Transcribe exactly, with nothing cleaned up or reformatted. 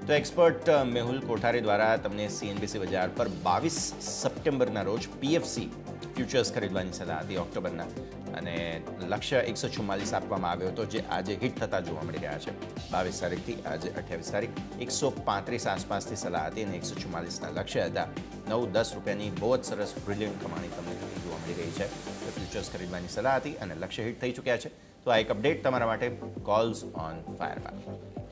તો એક્સપર્ટ મેહુલ કોઠારી દ્વારા તમને સીએનબીસી બજાર પર બાવીસ સપ્ટેમ્બરના રોજ પીએફસી ફ્યુચર્સ ખરીદવાની સલાહ હતી ઓક્ટોબરના, અને લક્ષ્ય એકસો ચુમ્માલીસ આપવામાં આવ્યો હતો, જે આજે હિટ થતા જોવા મળી રહ્યા છે. બાવીસ તારીખથી આજે અઠ્યાવીસ તારીખ એકસો પાંત્રીસ આસપાસથી સલાહ હતી અને એકસો ચુમ્માલીસના લક્ષ્ય હતા. નવ દસ રૂપિયાની બહુ જ સરસ બ્રિલિયન્ટ કમાણી તમને જોવા મળી રહી છે. તો ફ્યુચર્સ ખરીદવાની સલાહ હતી અને લક્ષ્ય હિટ થઈ ચૂક્યા છે. તો આ એક અપડેટ તમારા માટે. કોલ્સ ઓન ફાયર પર.